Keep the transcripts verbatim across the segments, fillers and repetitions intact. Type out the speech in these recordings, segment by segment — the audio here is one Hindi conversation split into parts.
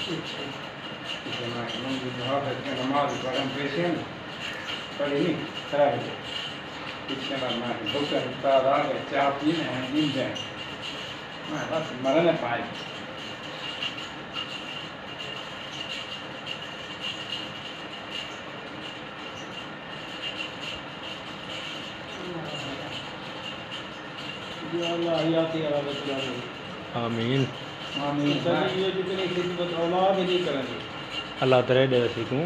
नमाज पढ़म पेशेंट पढ़ी नहीं खराब है पीछे मरना है डॉक्टर तारा है चाह पीने हैं नींद है मैं बस मरने पाए आमीन आमीन ये जितनी खिदमत औलाद ही नहीं करेंगे अल्लाह तेरे दे सीखूं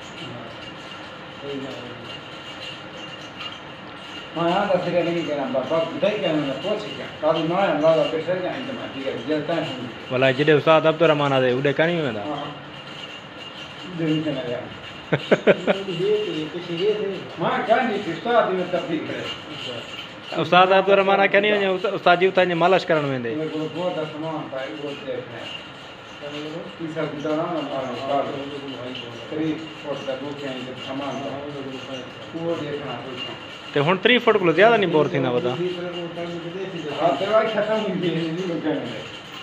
मैं यहाँ तो फिर नहीं करना बाबा नहीं करना पहुँच गया काफी नॉय अल्लाह का पेशर का इंतजाम ठीक है जलता है वाला जिदे उस्ताद अब तो रमाना दे उड़े का नहीं होता दिन के ना यार ये कुछ ये थे मां क्या नहीं किस्ता दिन तफीक है उस्ताद अब तो रमाना क्या नहीं हो उस्ताद जी उतार मालिश करन में दे मेरे को बहुत सामान पाए बहुत देखना है तीसरा गुजारा ना मारा थ्री फोर्थ का बुक है जब सामान वो देखना ते हुन तीन फुट को ज्यादा नहीं बोर थी ना बता हां दवाई खत्म हुई थी नहीं लोग कहने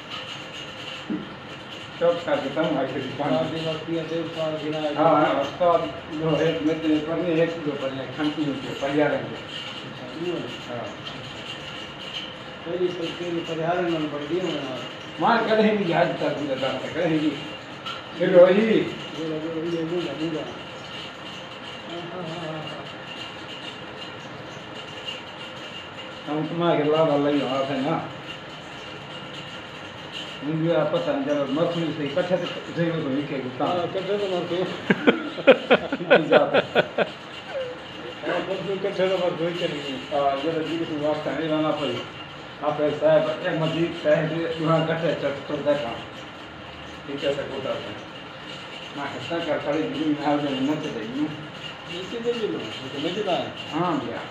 सब का खत्म है कि दुकान हां हां उस्ताद जो है मेरे पर में एक दो पर खांसी होती है परिवार में हां कोई कोई परिहार न बढ़ दिए ना मां कदे नहीं याद तक गुजरता कदे नहीं चलो ही बोला बोला ये बोला बोला हम तुम्हारे लाभ अल्लाह ही हाथ है ना मुझे आप पता नहीं चलो मछली से इकट्ठे से वो तो लिखे गुस्सा कट्ठे तो मार के हां बस कट्ठे तो मार कोई नहीं हां ये तो जी की वास्ता नहीं लाना पड़ी आप साहब एक मस्जिद साहब वहां कट्ठे चट तो देखा ठीक है सब होता है मां कितना कर खड़ी दिन में हाल में न चले नीचे दे लो तो मैं चला हां भैया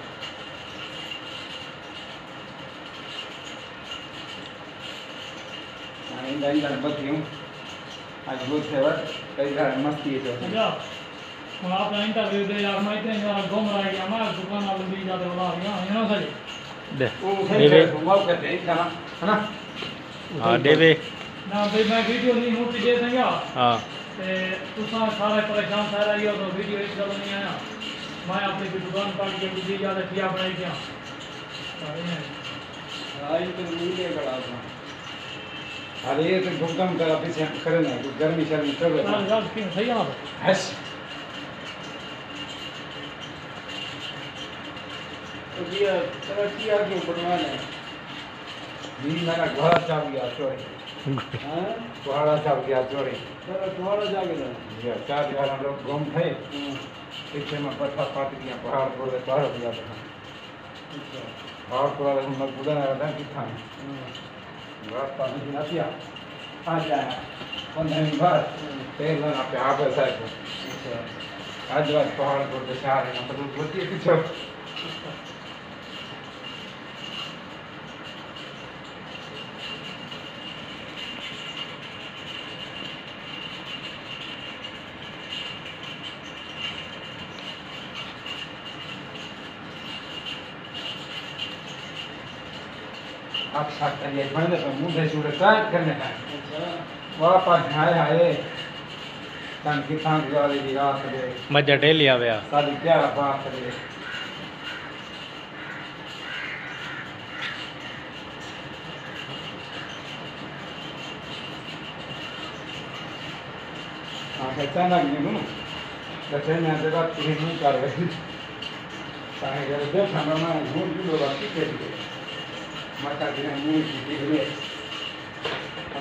मैं नहीं जान बस हूं आज बहुत है कई बार मस्ती है अच्छा मैं आपका इंटरव्यू दे यार मैं इतने यार घूम रहा है हमारा दुकान वाले भी जाते वाला यहां यहां सही दे वो देवे घुमाओ करते हैं खाना है ना हां देवे ना भाई मैं वीडियो नहीं मूर्ति दे देंगे हां ते तुसा सारे परेशान सारा ही हो तो वीडियो इस गल नहीं आया मैं अपनी दुकान काट के दी ज्यादा किया बनाई क्या आज तो मुझे बड़ा था अरे ये तो भुगतान करा पीछे करे ना गर्मी शर्मी कर रहे हां यार कि सही है ना हस तो ये तेरा किया क्यों बनवाना है जी मेरा घर चाप गया चोरी हां पहाड़ा चाप गया चोरी तेरा तुम्हारा जाके ना ये चार घर हम लोग घूम थे पीछे में पत्थर पाट गया पहाड़ पर पहाड़ गया था अच्छा पहाड़ पर हम लोग बुदा ना कि था रास्ता नहीं आया आ जाए पंद्रह दिन बाद तेल ना पे आ गए साहब अच्छा आज बात पहाड़ पर बेचार है मतलब होती है पीछे आप साथ करिए बंदे तो मुंह से छुड़े काट करने का अच्छा वापस आए आए तन की थांग वाली की रात रे मजा डेली आवे सारी क्या बात रे हाँ कहता ना नहीं हूँ कहते हैं यहाँ बात पूरी नहीं कर रहे ताकि जब देखा ना मैं घूम भी लोग आती थे मता दिन मुंह की